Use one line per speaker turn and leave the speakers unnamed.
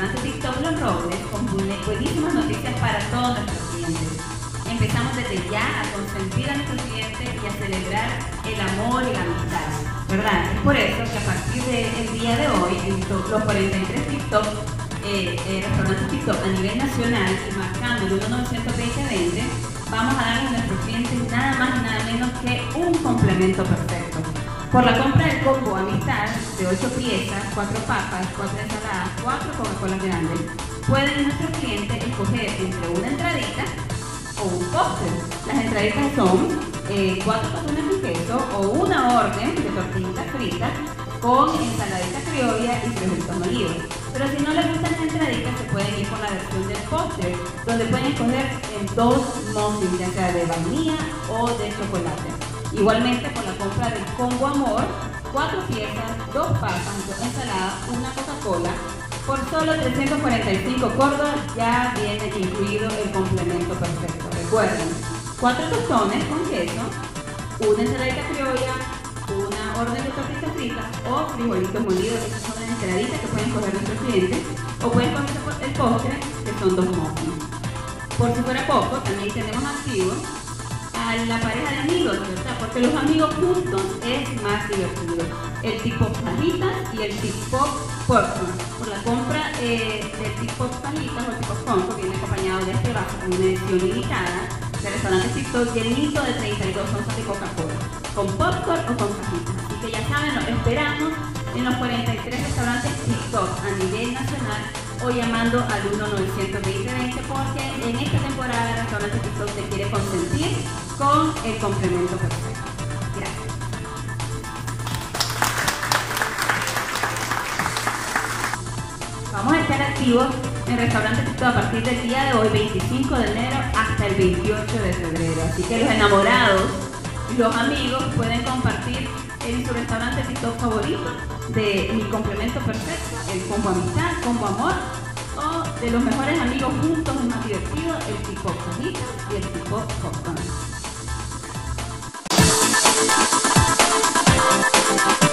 restaurante TikTok Los Robles con buenísimas noticias para todos nuestros clientes. Empezamos desde ya a consentir a nuestros clientes y a celebrar el amor y la amistad, ¿verdad? Es por eso que a partir del día de hoy, en los 43 TikTok, restaurantes TikTok a nivel nacional, y marcando el 1-920-20, vamos a darle a nuestros clientes nada más y nada menos que un complemento perfecto. Por la compra del combo Amistad de 8 piezas, 4 papas, 4 ensaladas, 4 Coca-Cola grandes, pueden nuestros clientes escoger entre una entradita o un postre. Las entraditas son 4 tostones de queso o una orden de tortillitas fritas con ensaladita criolla y frijolitos molidos. Pero si no les gustan las entraditas, se pueden ir por la versión del postre, donde pueden escoger en 2 muffins, ya sea de vainilla o de chocolate. Igualmente, con la compra del combo amor, 4 piezas, 2 papas, 2 ensaladas, una Coca-Cola, por solo 345 córdobas ya viene incluido el complemento perfecto. Recuerden, 4 tostones con queso, una ensaladita criolla, una orden de tortillas fritas o frijolitos molidos. Esas son las entraditas que pueden coger nuestros clientes, o pueden coger el postre, que son 2 muffins. Por si fuera poco, también tenemos activo a la pareja de amigos, ¿verdad? Porque los amigos juntos es más divertido. El tipo fajitas y el tipo popcorn. Por la compra del tipo fajitas o el tipo popcorn, viene acompañado de este vaso con una edición limitada de restaurante TikTok llenito de 32 onzas de Coca-Cola, con popcorn o con fajitas. Así que ya saben, los esperamos en los 43 restaurantes TikTok a nivel nacional o llamando al 1-920-20, porque en esta temporada el restaurante TikTok te quiere consentir con el complemento perfecto. Gracias. Vamos a estar activos en restaurante TikTok a partir del día de hoy, 25 de enero, hasta el 28 de febrero. Así que los enamorados y los amigos pueden compartir en su restaurante TikTok favorito de mi complemento perfecto, el combo amistad, combo amor, o de los mejores amigos juntos, es más divertido, el tipo fajitas y el tipo popcorn.